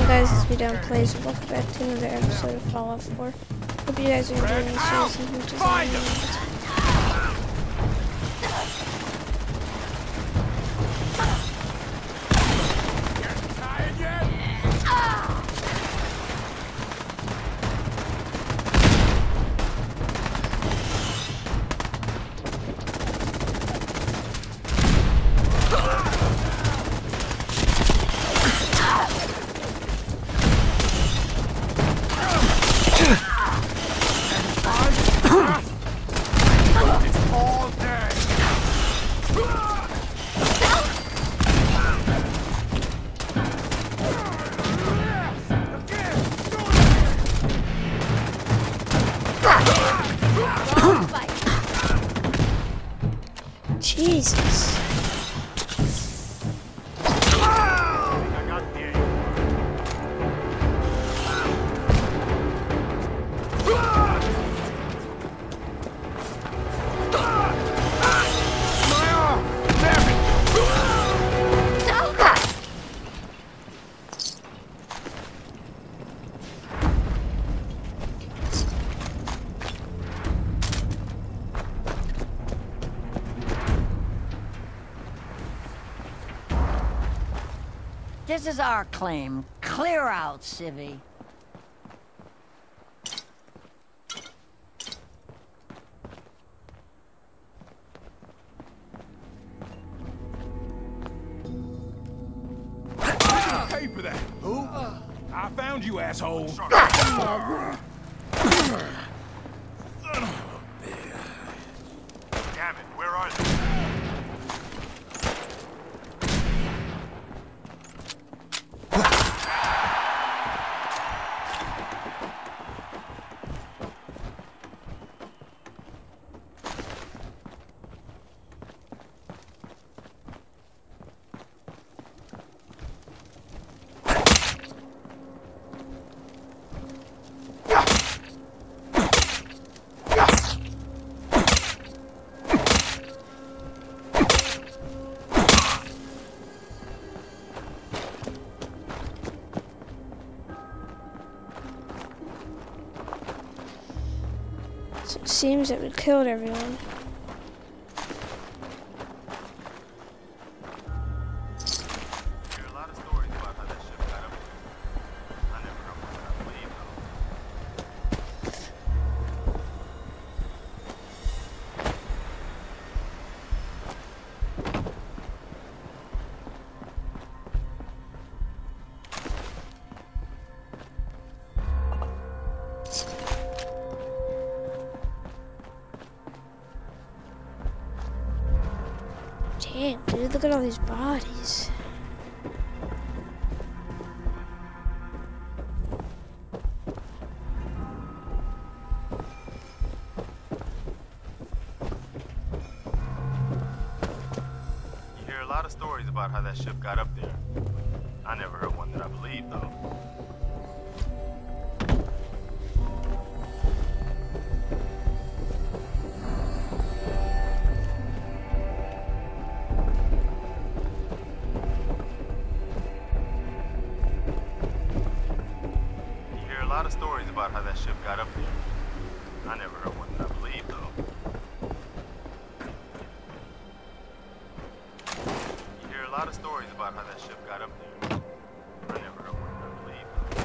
guys, it's me Down Plays. Welcome back to another episode of Fallout 4. Hope you guys are enjoying this series as much as I am. Jesus. This is our claim. Clear out, Civvy. Pay for that. Who? I found you, asshole. Damn it, where are they? So it seems that we killed everyone. There are a lot of stories about how that ship got up there. I never heard one that I believe, Damn, dude, look at all these bodies. You hear a lot of stories about how that ship got up there. I never heard one that I believe, though. A lot of stories about how that ship got up there. I never heard one that I believe, though. You hear a lot of stories about how that ship got up there. I never heard one that I believe,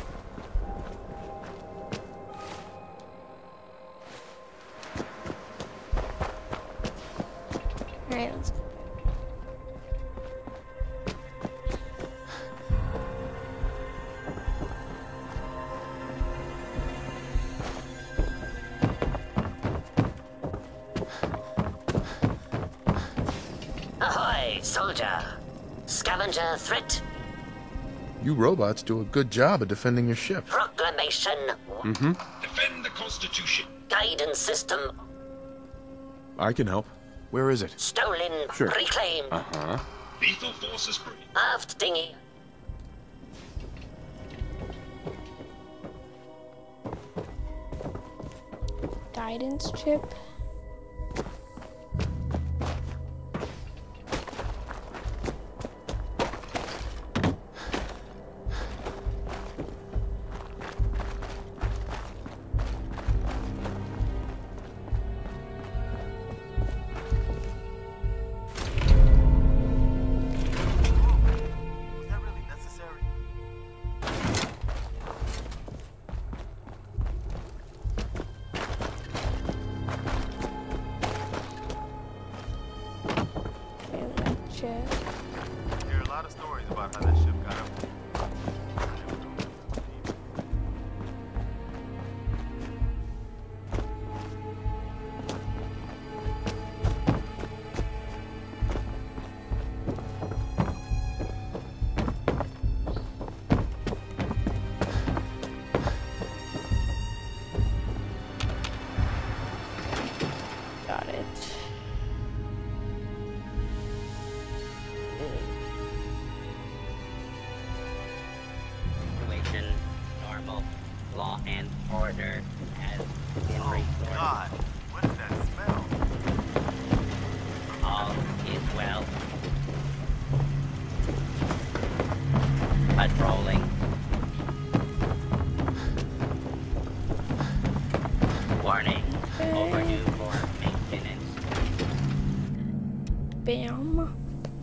though. Alright, let's go. Ahoy, soldier! Scavenger threat? You robots do a good job of defending your ship. Proclamation. Defend the Constitution. Guidance system I can help. Where is it? stolen. Sure. Reclaimed. Uh-huh. Lethal forces free. Aft dinghy. Guidance chip. shit. You hear a lot of stories about how that ship got up there. I never heard one that I believed. Got it. Situation normal. Law and order has been restored. God, what is that smell? All is well. Patrolling. Warning. Overdue for maintenance. Bam.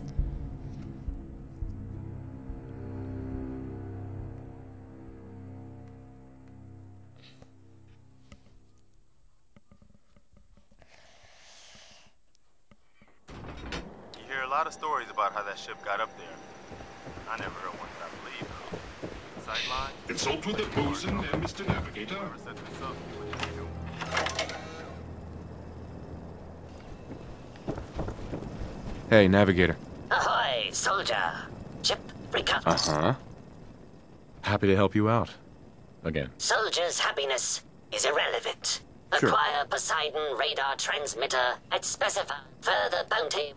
You hear a lot of stories about how that ship got up there. I never heard one that I believed, though. Sideline? Consult with the bosun and Mr. Navigator. Whoever set this up, what did they do? Hey, Navigator. Ahoy, soldier. Ship recovered. Uh-huh. Happy to help you out. Again. Soldier's happiness is irrelevant. Sure. Acquire Poseidon radar transmitter at specify further bounty.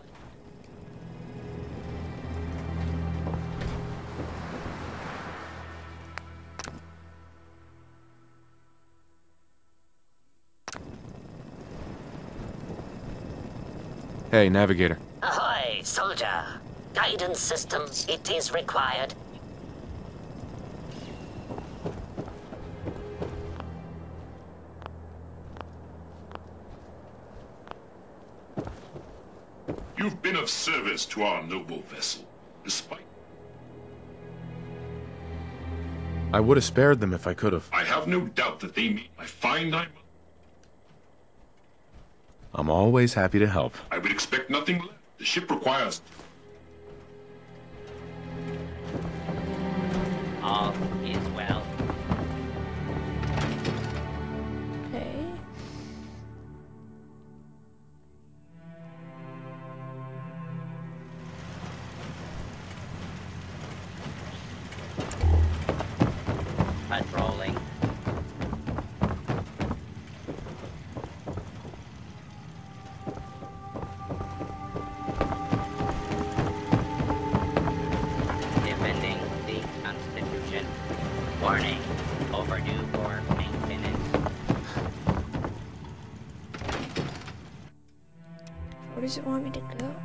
Hey, Navigator. Ahoy, soldier. Guidance system, it is required. You've been of service to our noble vessel, despite... I would have spared them if I could have. I have no doubt that they meet. I find I'm always happy to help. I would expect nothing less. The ship requires... All is well. Okay. Patrolling. Defending the Constitution. Warning. Overdue for maintenance. Where does it want me to go?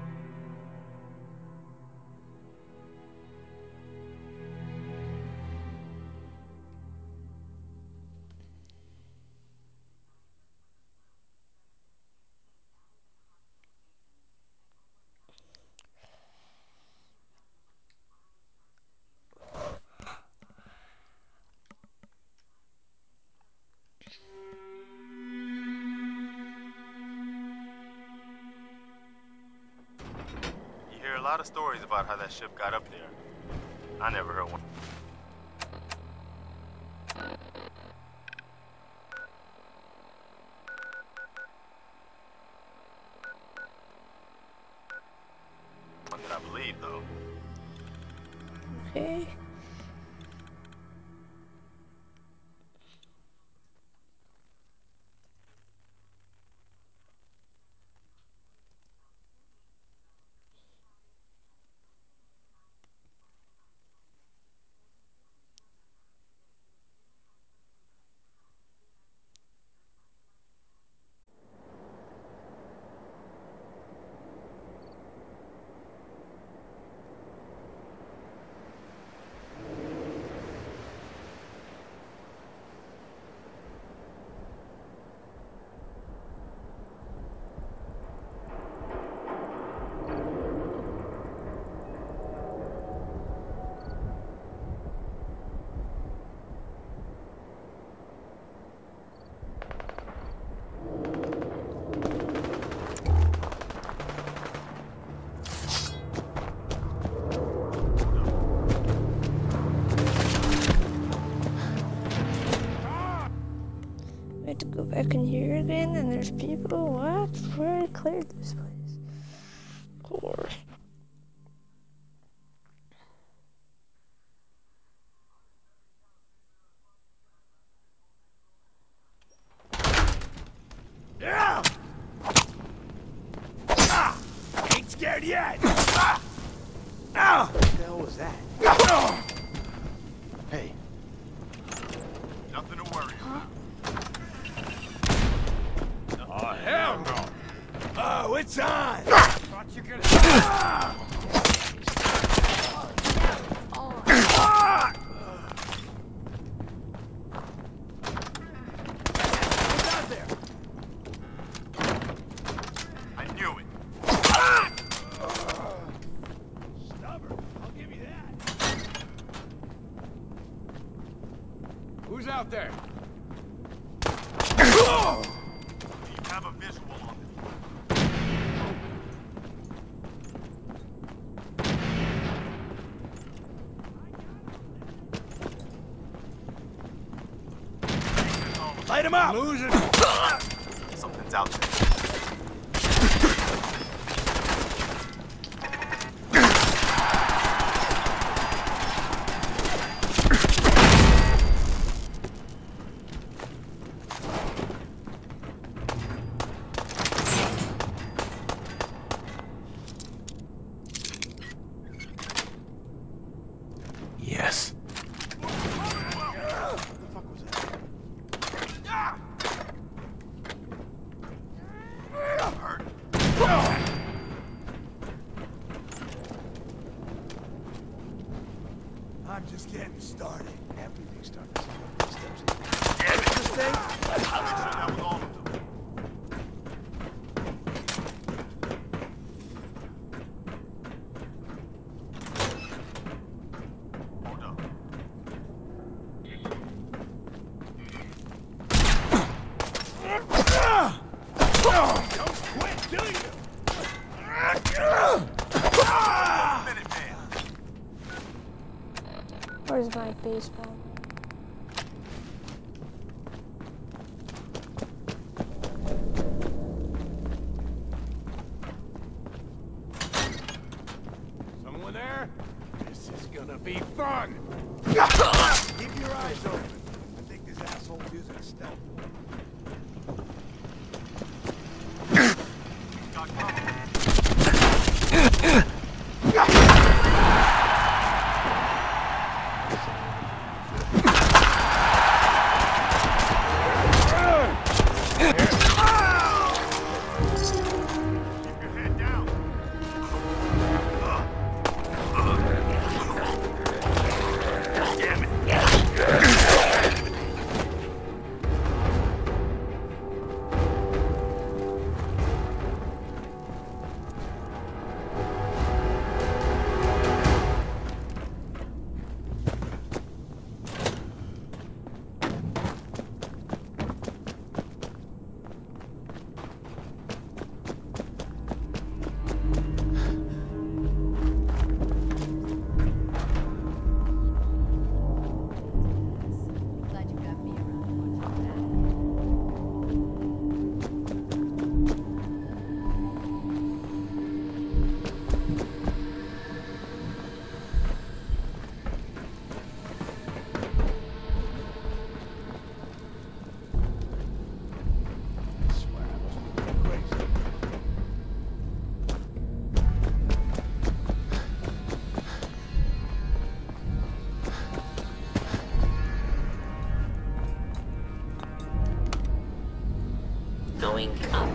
You hear a lot of stories about how that ship got up there. I never heard one. One that I believe, though. Okay. I can hear again, and there's people. What? Where I cleared this place? Of course. Yeah! Ah! Ain't scared yet! Ah! Ah! What the hell was that? Ah! Hey. Nothing to worry about. Oh, hell no! Oh, it's on! Thought you could... Ah! Ah! What's out there? I knew it. Ah! Stubborn, I'll give you that. Who's out there? Oh! You have a visual on this. Light him up! Losing. Something's out there. Yes. I'm just getting started. Everything's starting to see what steps. Damn it, this thing? That was all of them. Hold up. Don't quit, do you? Minuteman. Where's my baseball? Someone there? This is gonna be fun! Keep your eyes open. I think this asshole's using stealth. Got cover. Keep your head down. Damn it. Glad you got me around to watch that. I swear I must be going crazy. Going up.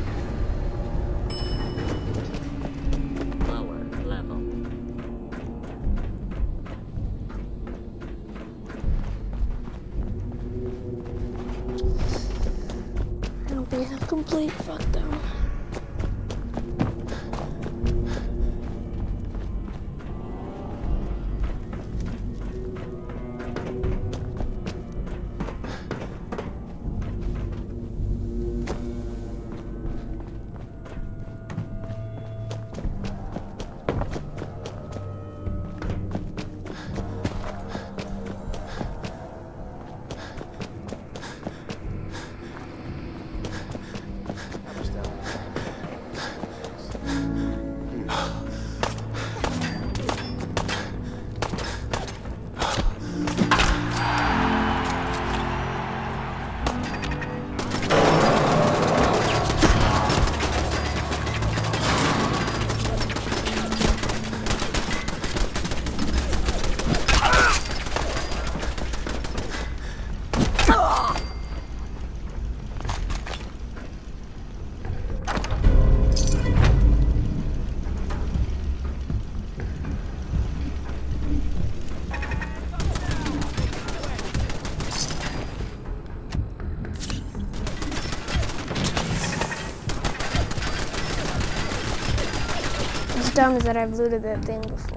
Lower level. It'll be a complete fuck down. dumb is that I've looted that thing before.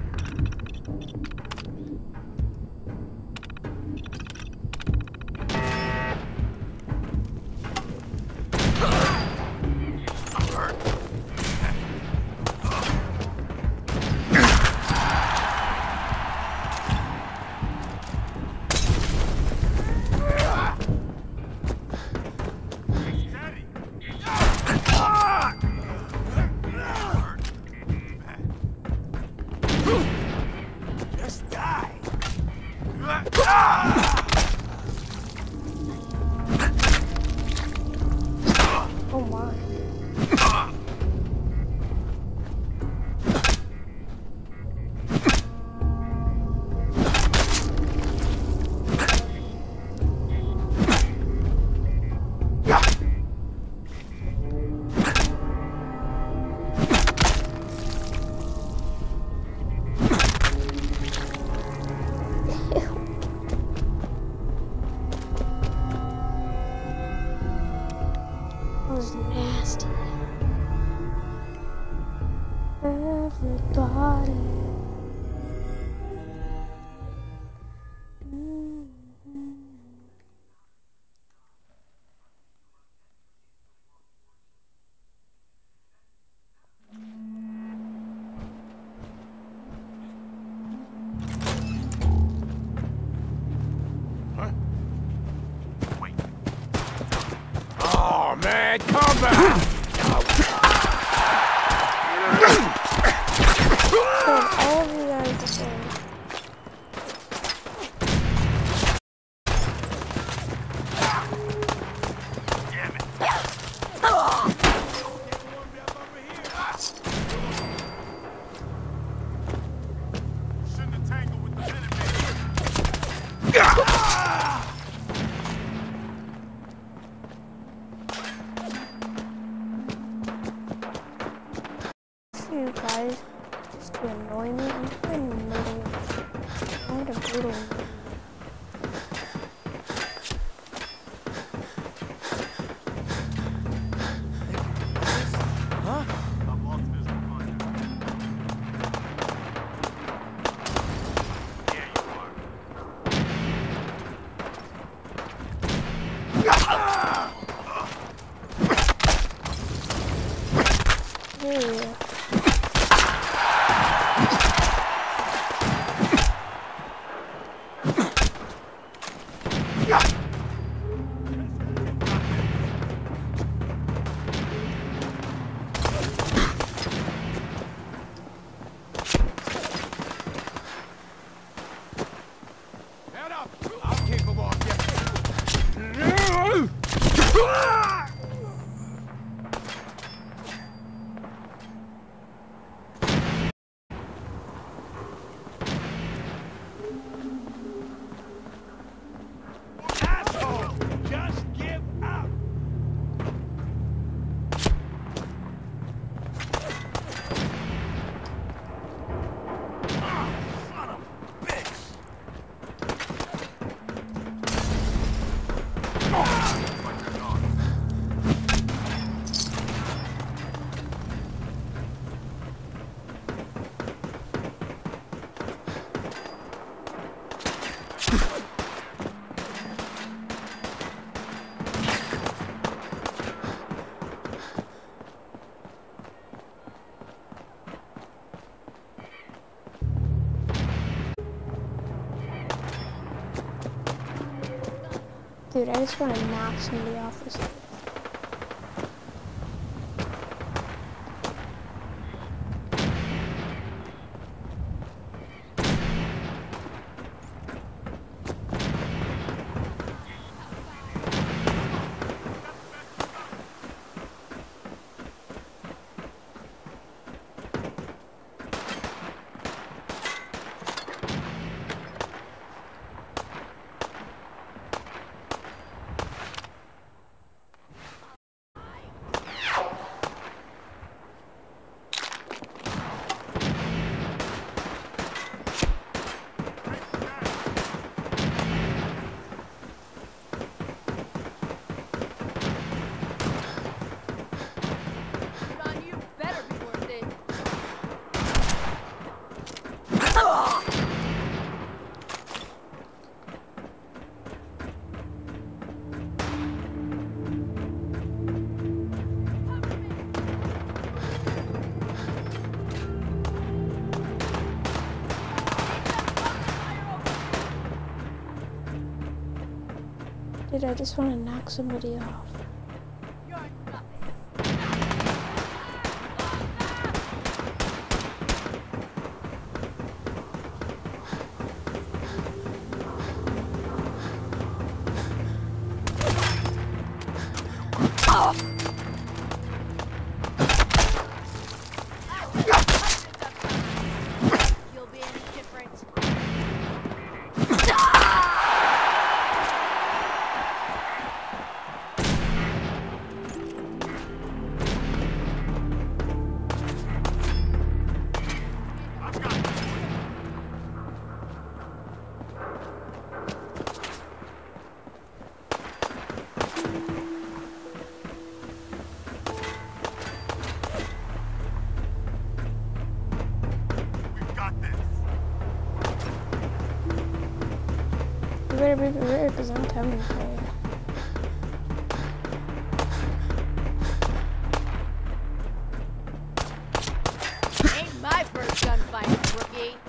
Just die. Oh my. That was nasty. Everybody. Oh man, come back! All of you guys the same. Shouldn't have tangled with the Minutemen. You guys just to annoy me. I'm trying to murder you. I'm gonna brutal you. I've lost visual contact. Yeah, you are. Hey. Head up! I'll kick him off you. Asshole! Just give up! Ah, son of a bitch! Dude, I just want to knock somebody off this. stupid. I just want to knock somebody off. You better be prepared because I'm coming for you. Ain't my first gunfight, rookie.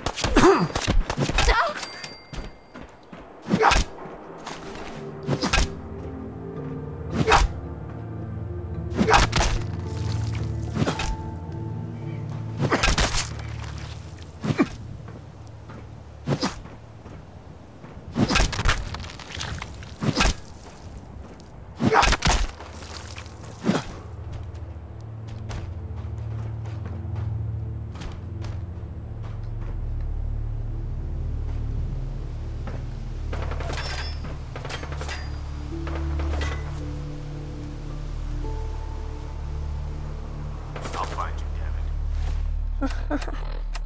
I'll find you, damn it.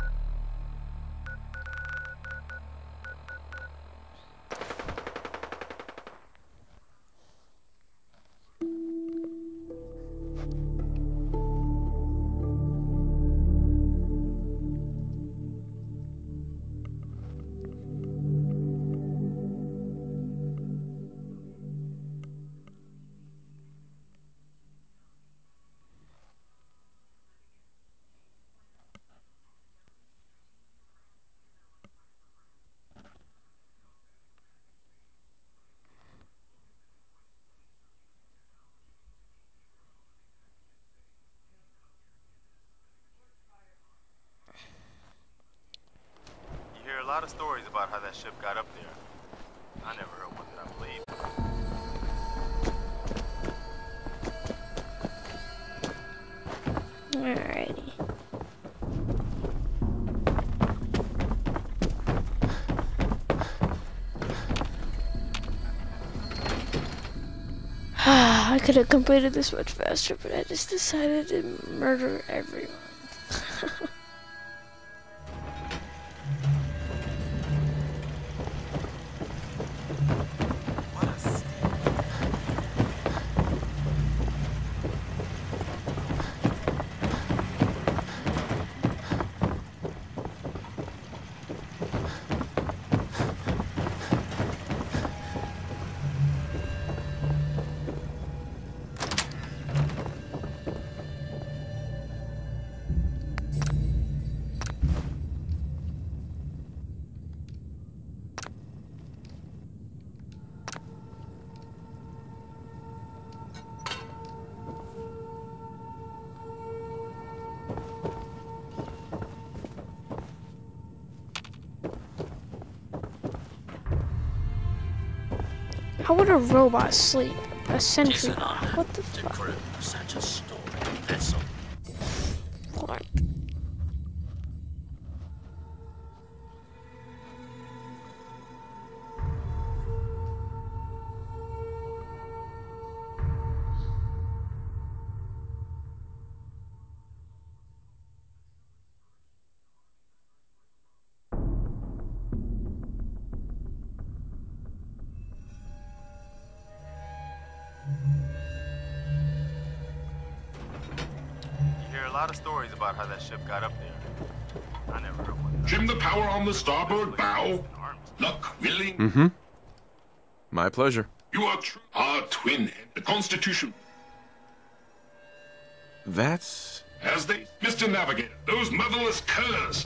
You hear a lot of stories about how that ship got up there. I never heard one that I believed. Alrighty. I could have completed this much faster, but I just decided to murder everyone. How would a robot sleep? A sentry? What the fuck? What? A lot of stories about how that ship got up there. I never heard one. Trim the power on the starboard bow. Luck willing. Mm-hmm. My pleasure. You are our twin, the Constitution. That's... As they... Mr. Navigator, those motherless curs.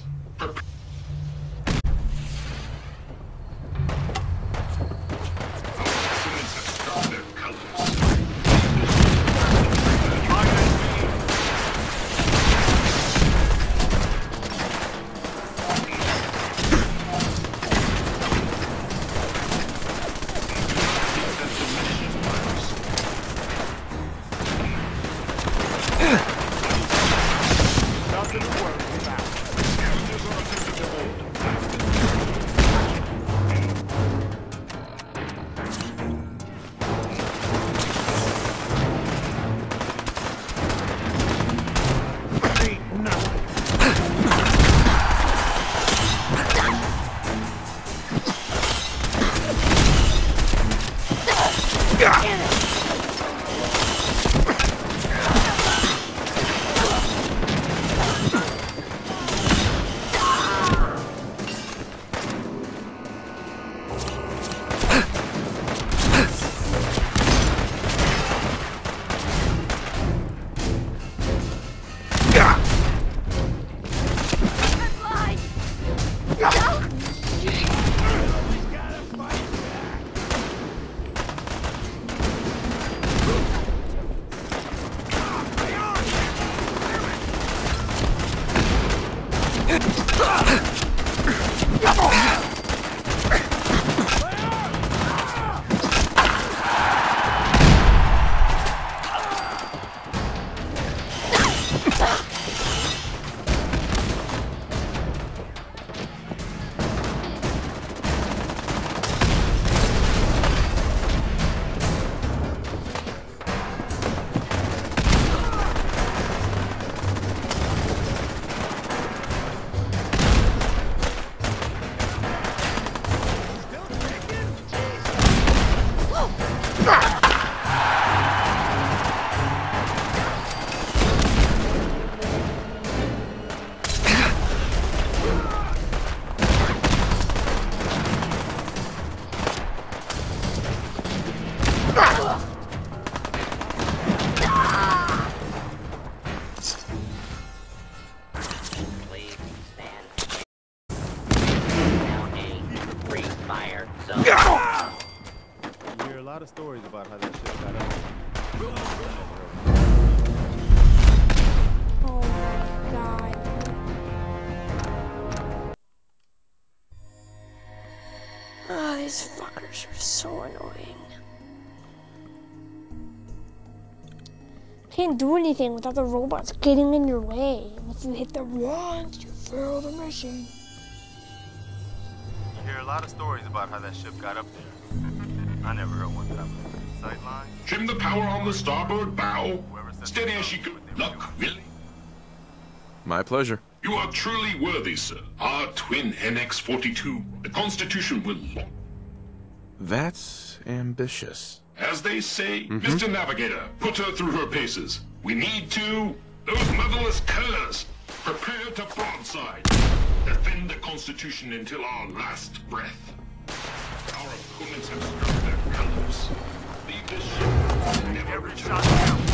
Our instruments have Nothing to worry about. Please stand. Now a free fire zone. You hear a lot of stories about how that ship got up. Oh my god. Oh, these fuckers are so annoying. Can't do anything without the robots getting in your way. And if you hit them once, you fail the mission. You hear a lot of stories about how that ship got up there. I never heard one that I believed. Sightline? Trim the power on the starboard bow. Whoever said Steady that as she knew goes. what they were Luck, doing. really? My pleasure. You are truly worthy, sir. Our twin NX-42. The Constitution will lock. That's ambitious. As they say, Mr. Navigator, put her through her paces. We need to... Those motherless curs! Prepare to broadside. Defend the Constitution until our last breath. Our opponents have struck their colors. Leave this ship and never Every return. shot counts.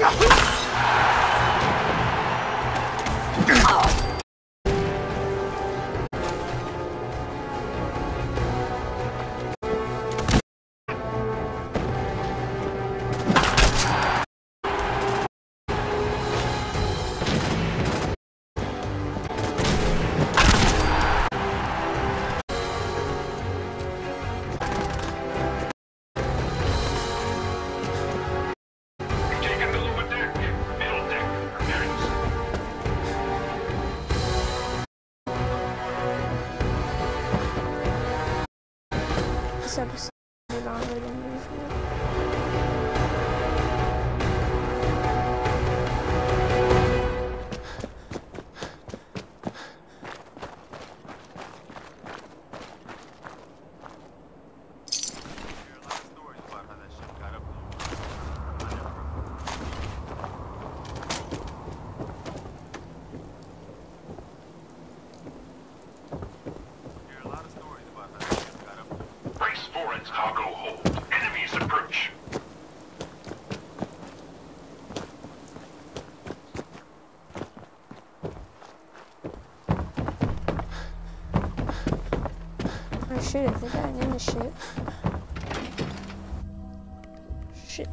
This episode is longer than usual. Cargo hold. Enemies approach. Oh shit, if they got in the ship. Shit.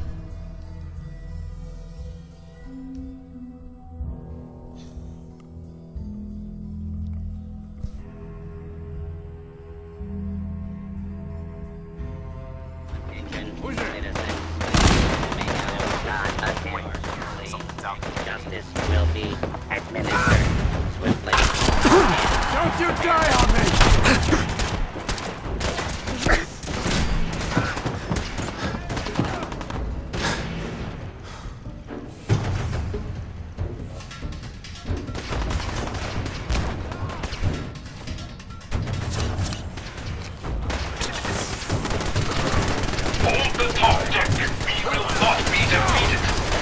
Justice will be administered swiftly. Don't you die on me! Hold the top deck. We will not be defeated.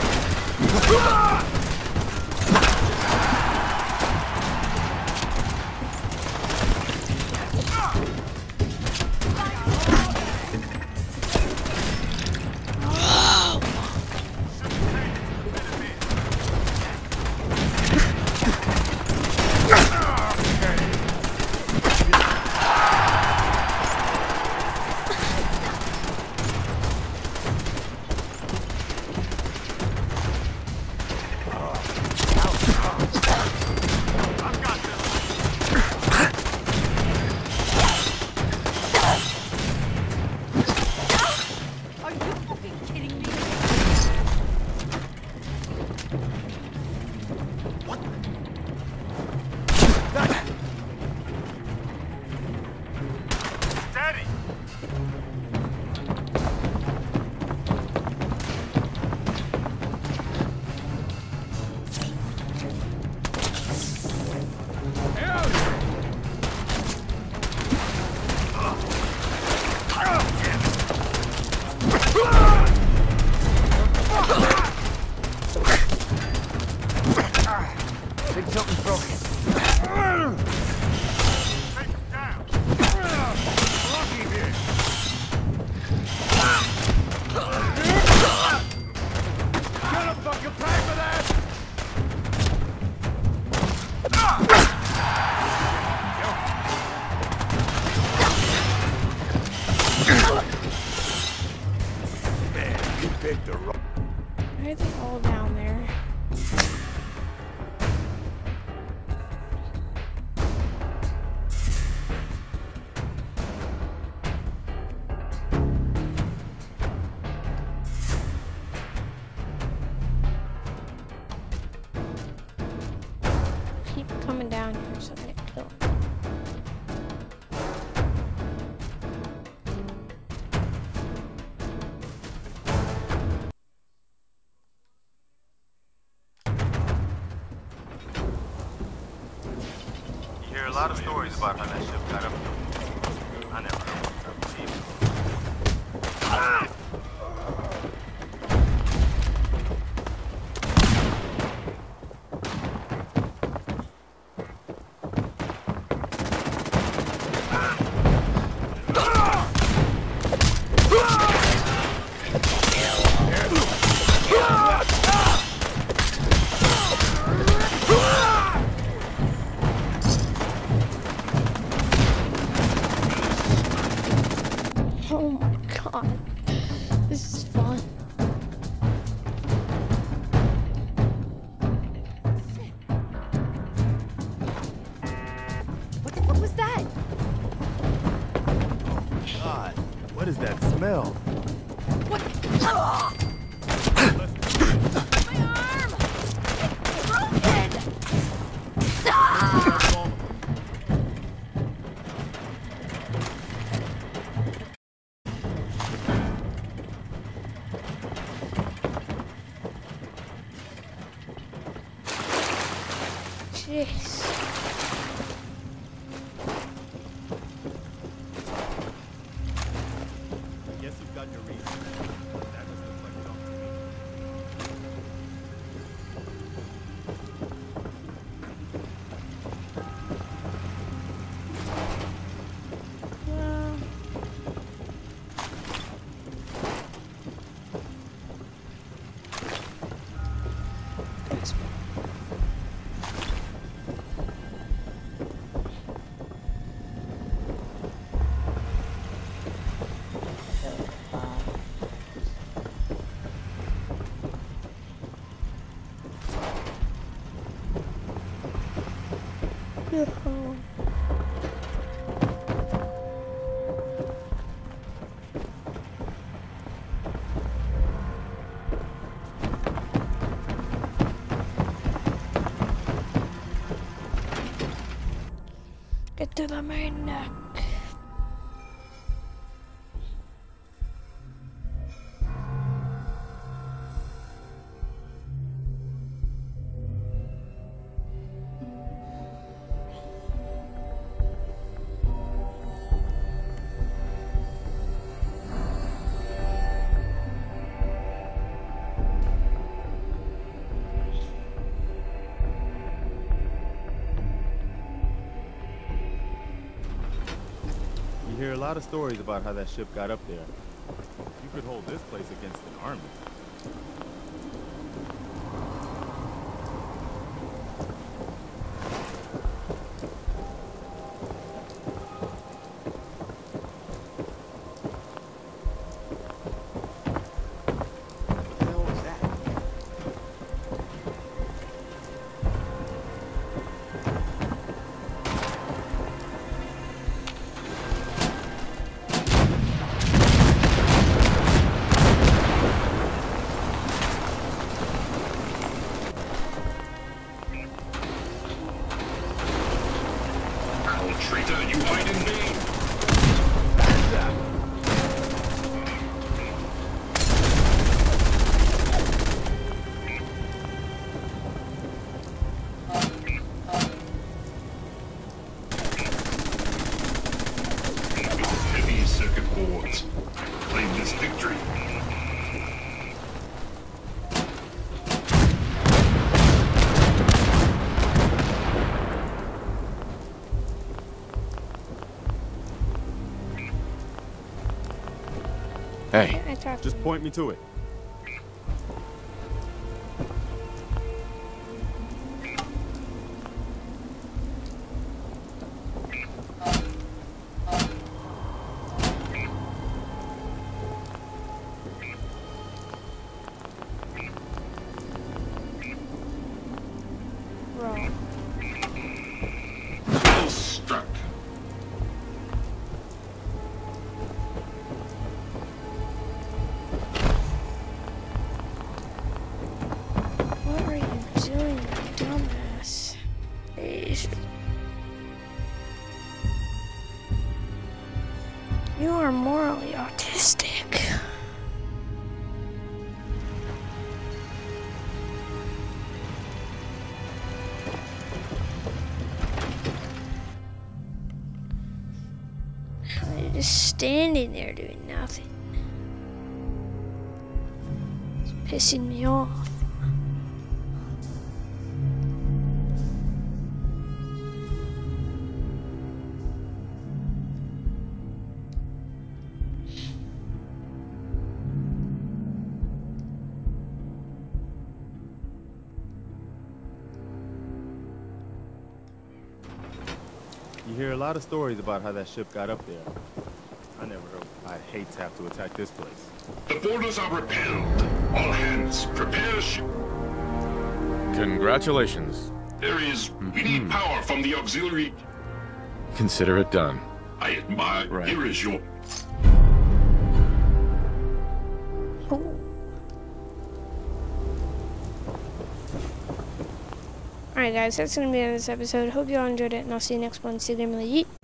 Why are they all down there? Keep coming down here so they kill them. A lot of stories about how that ship got up there. I never heard one. arm! It's broken! Jeez. Guess you've got your reason. That just looks like junk to me. Well, that's no. Get to the main neck. You hear a lot of stories about how that ship got up there. You could hold this place against an army. What the hell was that? Traitor, you hide in vain! Heavy circuit boards. Claim this victory. Hey, I talked Just point me to it. wrong. Well struck. What are you doing, you dumbass? Jeez. You are morally autistic. You're just standing there doing nothing. It's pissing me off. You hear a lot of stories about how that ship got up there. I never heard. I'd hate to have to attack this place. The borders are repelled. All hands, prepare ship. congratulations. There is. We need power from the auxiliary. Consider it done. I admire. Right. Here is your. Alright guys, that's going to be the end of this episode. Hope you all enjoyed it, and I'll see you next one. See you again, yeet.